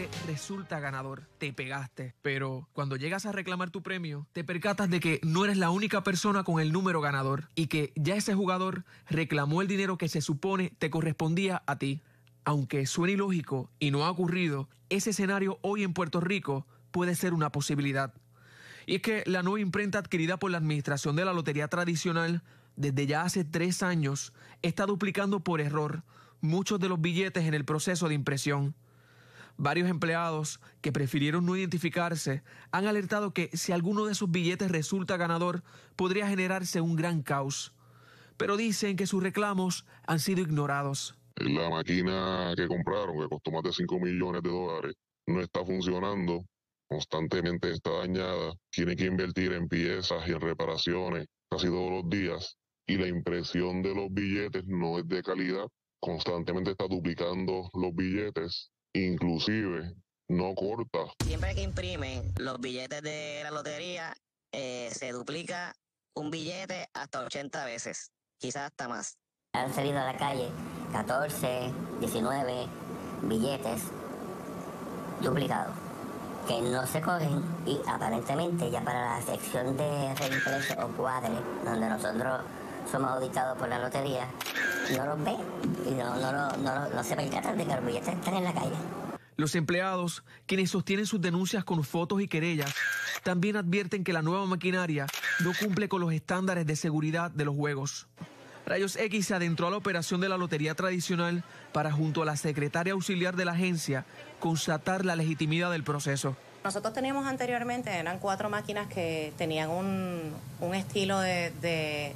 billete resulta ganador. Te pegaste. Pero cuando llegas a reclamar tu premio, te percatas de que no eres la única persona con el número ganador y que ya ese jugador reclamó el dinero que se supone te correspondía a ti. Aunque suene ilógico y no ha ocurrido, ese escenario hoy en Puerto Rico puede ser una posibilidad. Y es que la nueva imprenta adquirida por la administración de la lotería tradicional desde ya hace 3 años está duplicando por error muchos de los billetes en el proceso de impresión. Varios empleados que prefirieron no identificarse han alertado que si alguno de esos billetes resulta ganador, podría generarse un gran caos. Pero dicen que sus reclamos han sido ignorados. La máquina que compraron, que costó más de $5 millones, no está funcionando. Constantemente está dañada. Tienen que invertir en piezas y en reparaciones casi todos los días. Y la impresión de los billetes no es de calidad. Constantemente está duplicando los billetes. Inclusive no corta. Siempre que imprimen los billetes de la lotería, se duplica un billete hasta 80 veces, quizás hasta más. Han salido a la calle 14, 19 billetes duplicados que no se cogen y aparentemente ya para la sección de reimpreso o cuadre, donde nosotros somos auditados por la lotería, no los ven y no se percatan de que los billetes están en la calle. Los empleados, quienes sostienen sus denuncias con fotos y querellas, también advierten que la nueva maquinaria no cumple con los estándares de seguridad de los juegos. Rayos X se adentró a la operación de la lotería tradicional para, junto a la secretaria auxiliar de la agencia, constatar la legitimidad del proceso. Nosotros teníamos anteriormente, eran 4 máquinas que tenían un estilo de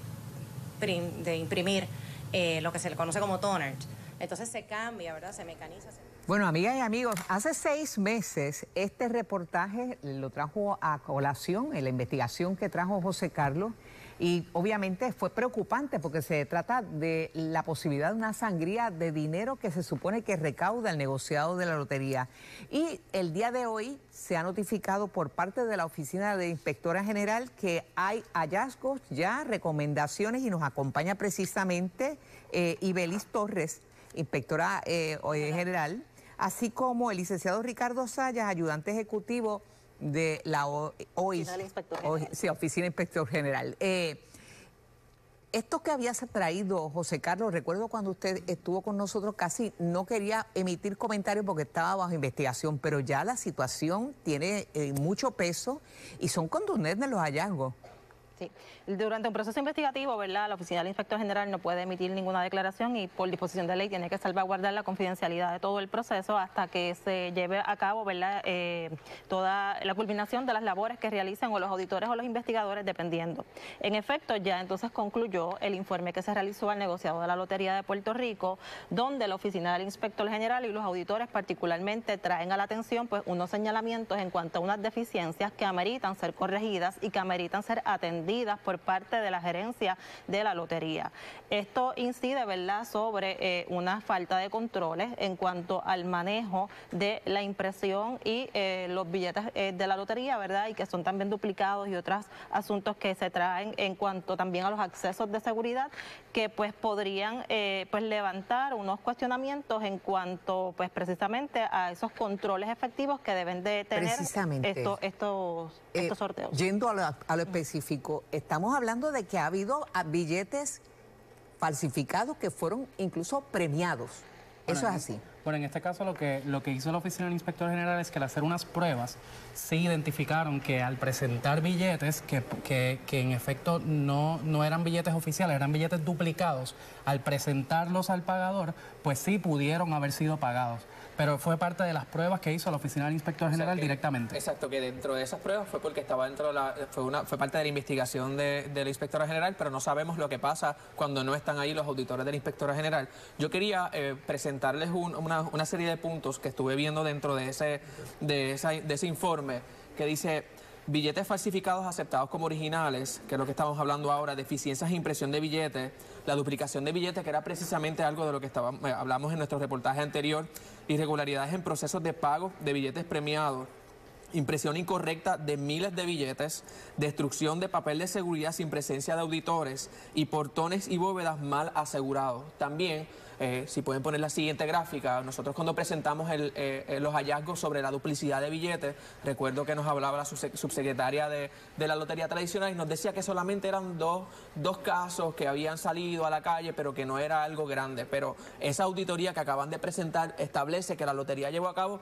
imprimir lo que se le conoce como toner. Entonces se cambia, ¿verdad? Se mecaniza. Bueno, amigas y amigos, hace 6 meses este reportaje lo trajo a colación en la investigación que trajo José Carlos y obviamente fue preocupante porque se trata de la posibilidad de una sangría de dinero que se supone que recauda el negociado de la lotería. Y el día de hoy se ha notificado por parte de la Oficina de Inspectora General que hay hallazgos ya, recomendaciones y nos acompaña precisamente Ibelis Torres, inspectora general, así como el licenciado Ricardo Sayas, ayudante ejecutivo de la Oficina de Inspector General. Esto que había traído José Carlos, recuerdo cuando usted estuvo con nosotros, casi no quería emitir comentarios porque estaba bajo investigación, pero ya la situación tiene mucho peso y son contundentes los hallazgos. Sí. Durante un proceso investigativo, ¿verdad?, la Oficina del Inspector General no puede emitir ninguna declaración y por disposición de ley tiene que salvaguardar la confidencialidad de todo el proceso hasta que se lleve a cabo, ¿verdad?, toda la culminación de las labores que realicen o los auditores o los investigadores, dependiendo. En efecto, ya entonces concluyó el informe que se realizó al negociado de la Lotería de Puerto Rico, donde la Oficina del Inspector General y los auditores particularmente traen a la atención pues unos señalamientos en cuanto a unas deficiencias que ameritan ser corregidas y que ameritan ser atendidas por parte de la gerencia de la lotería. Esto incide, ¿verdad?, sobre una falta de controles en cuanto al manejo de la impresión y los billetes de la lotería, ¿verdad?, y que son también duplicados y otros asuntos que se traen en cuanto también a los accesos de seguridad que pues podrían pues levantar unos cuestionamientos en cuanto pues precisamente a esos controles efectivos que deben de tener estos sorteos. Yendo a lo específico, estamos hablando de que ha habido billetes falsificados que fueron incluso premiados. Bueno, ¿eso es así? Bueno, en este caso lo que hizo la Oficina del Inspector General es que al hacer unas pruebas se identificaron que al presentar billetes que en efecto no eran billetes oficiales, eran billetes duplicados, al presentarlos al pagador, pues sí pudieron haber sido pagados. Pero fue parte de las pruebas que hizo la Oficina del Inspector General directamente. Exacto, que dentro de esas pruebas fue porque estaba dentro de fue parte de la investigación de la Inspectora General, pero no sabemos lo que pasa cuando no están ahí los auditores de la Inspectora General. Yo quería presentarles una serie de puntos que estuve viendo dentro de ese informe que dice: billetes falsificados aceptados como originales, que es lo que estamos hablando ahora, deficiencias de impresión de billetes, la duplicación de billetes, que era precisamente algo de lo que hablamos en nuestro reportaje anterior, irregularidades en procesos de pago de billetes premiados, impresión incorrecta de miles de billetes, destrucción de papel de seguridad sin presencia de auditores y portones y bóvedas mal asegurados. También, si pueden poner la siguiente gráfica, nosotros cuando presentamos los hallazgos sobre la duplicidad de billetes, recuerdo que nos hablaba la subsecretaria de la Lotería Tradicional y nos decía que solamente eran dos casos que habían salido a la calle, pero que no era algo grande. Pero esa auditoría que acaban de presentar establece que la lotería llevó a cabo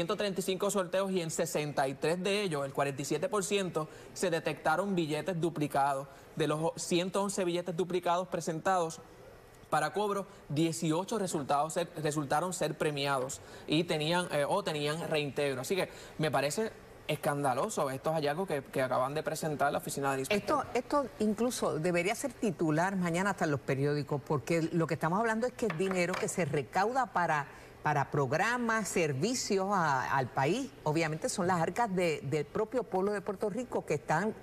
135 sorteos y en 63 de ellos, el 47%, se detectaron billetes duplicados. De los 111 billetes duplicados presentados para cobro, 18 resultaron ser premiados y tenían reintegro. Así que me parece escandaloso estos hallazgos que acaban de presentar la oficina del inspector. Esto incluso debería ser titular mañana hasta en los periódicos, porque lo que estamos hablando es que es dinero que se recauda para programas, servicios al país. Obviamente son las arcas del propio pueblo de Puerto Rico que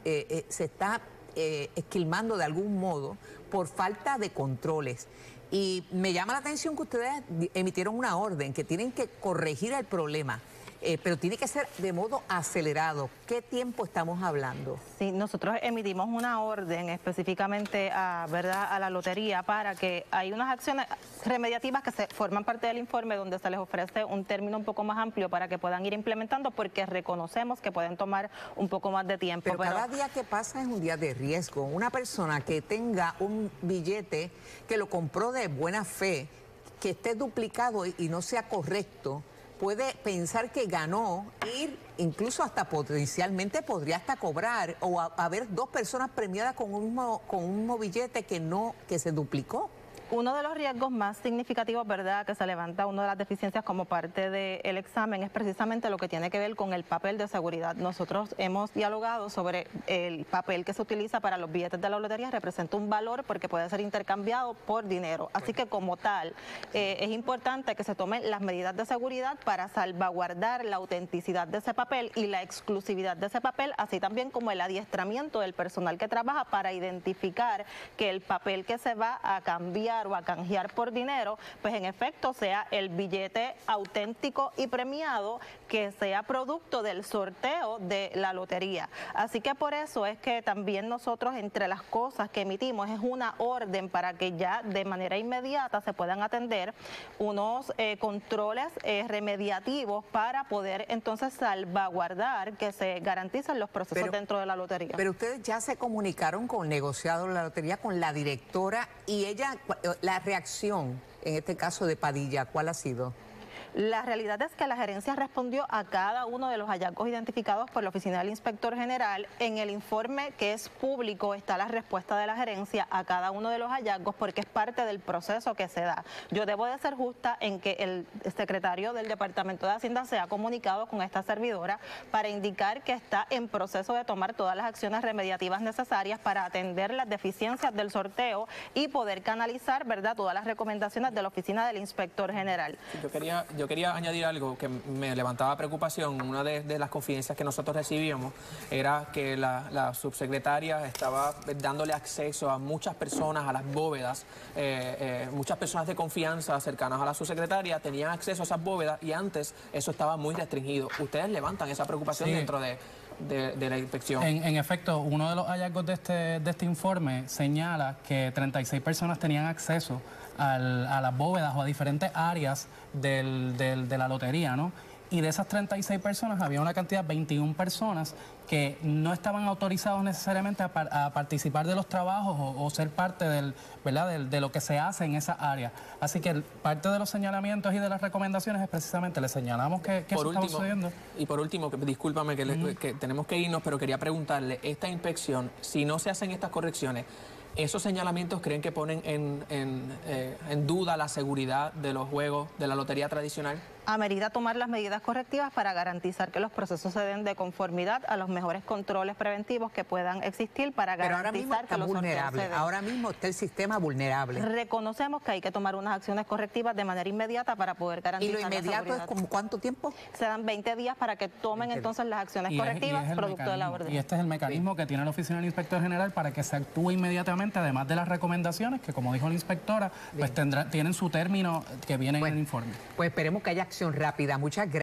se está esquilmando de algún modo por falta de controles. Y me llama la atención que ustedes emitieron una orden que tienen que corregir el problema. Pero tiene que ser de modo acelerado. ¿Qué tiempo estamos hablando? Sí, nosotros emitimos una orden específicamente a la lotería para que hay unas acciones remediativas que forman parte del informe donde se les ofrece un término un poco más amplio para que puedan ir implementando, porque reconocemos que pueden tomar un poco más de tiempo. Pero cada día que pasa es un día de riesgo. Una persona que tenga un billete que lo compró de buena fe, que esté duplicado y no sea correcto, puede pensar que ganó, ir incluso hasta potencialmente podría hasta cobrar o haber dos personas premiadas con un mismo billete que se duplicó. Uno de los riesgos más significativos, ¿verdad?, que se levanta, una de las deficiencias como parte del examen es precisamente lo que tiene que ver con el papel de seguridad. Nosotros hemos dialogado sobre el papel que se utiliza para los billetes de la lotería, representa un valor porque puede ser intercambiado por dinero. Así que como tal, es importante que se tomen las medidas de seguridad para salvaguardar la autenticidad de ese papel y la exclusividad de ese papel, así también como el adiestramiento del personal que trabaja para identificar que el papel que se va a cambiar o a canjear por dinero, pues en efecto sea el billete auténtico y premiado que sea producto del sorteo de la lotería. Así que por eso es que también nosotros, entre las cosas que emitimos, es una orden para que ya de manera inmediata se puedan atender unos controles remediativos para poder entonces salvaguardar que se garanticen los procesos dentro de la lotería. Pero ustedes ya se comunicaron con el negociado de la lotería, con la directora, y ella, la reacción en este caso de Padilla, ¿cuál ha sido? La realidad es que la gerencia respondió a cada uno de los hallazgos identificados por la oficina del inspector general. En el informe que es público está la respuesta de la gerencia a cada uno de los hallazgos porque es parte del proceso que se da. Yo debo de ser justa en que el secretario del Departamento de Hacienda se ha comunicado con esta servidora para indicar que está en proceso de tomar todas las acciones remediativas necesarias para atender las deficiencias del sorteo y poder canalizar, ¿verdad?, todas las recomendaciones de la oficina del inspector general. Yo quería añadir algo que me levantaba preocupación. Una de las confidencias que nosotros recibíamos era que la subsecretaria estaba dándole acceso a muchas personas, a las bóvedas. Muchas personas de confianza cercanas a la subsecretaria tenían acceso a esas bóvedas y antes eso estaba muy restringido. ¿Ustedes levantan esa preocupación dentro de la inspección? En efecto, uno de los hallazgos de este informe señala que 36 personas tenían acceso a las bóvedas o a diferentes áreas de la lotería, ¿no? Y de esas 36 personas había una cantidad de 21 personas que no estaban autorizados necesariamente a participar de los trabajos o ser parte de lo que se hace en esa área. Así que parte de los señalamientos y de las recomendaciones es precisamente le señalamos que eso está sucediendo. Y por último, discúlpame que tenemos que irnos, pero quería preguntarle, esta inspección, si no se hacen estas correcciones, ¿esos señalamientos creen que ponen en duda la seguridad de los juegos de la lotería tradicional? Amerita tomar las medidas correctivas para garantizar que los procesos se den de conformidad a los mejores controles preventivos que puedan existir para garantizar que los sorteos se den. Ahora mismo está el sistema vulnerable. Reconocemos que hay que tomar unas acciones correctivas de manera inmediata para poder garantizar. ¿Y lo inmediato es como cuánto tiempo? Se dan 20 días para que tomen entonces las acciones correctivas producto de la orden. Y este es el mecanismo que tiene la oficina del inspector general para que se actúe inmediatamente, además de las recomendaciones que, como dijo la inspectora, pues tienen su término que viene en el informe. Pues esperemos que haya acción rápida. Muchas gracias.